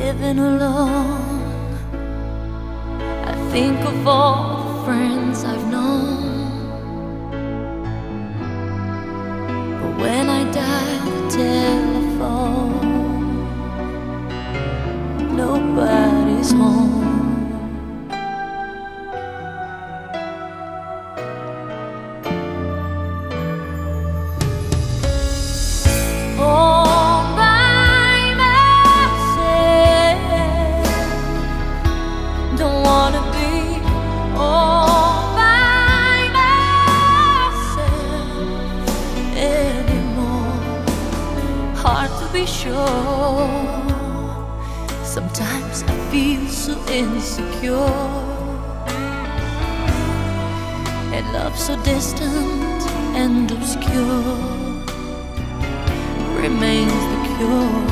living alone, I think of all the friends I've known. But when I dial the telephone, nobody's home. Hard to be sure. Sometimes I feel so insecure, and love so distant and obscure remains the cure.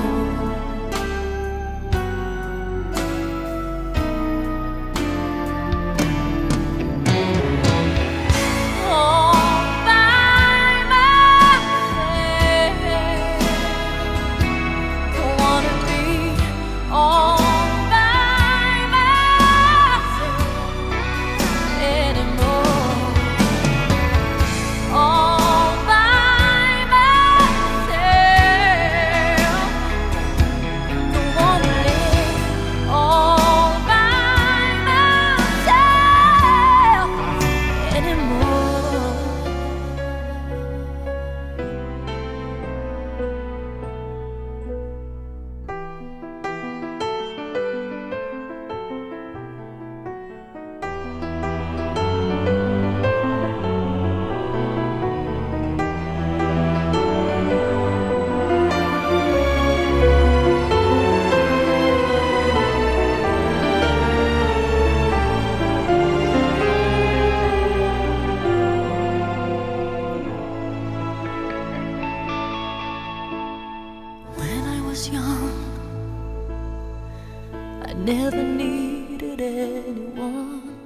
Young, I never needed anyone.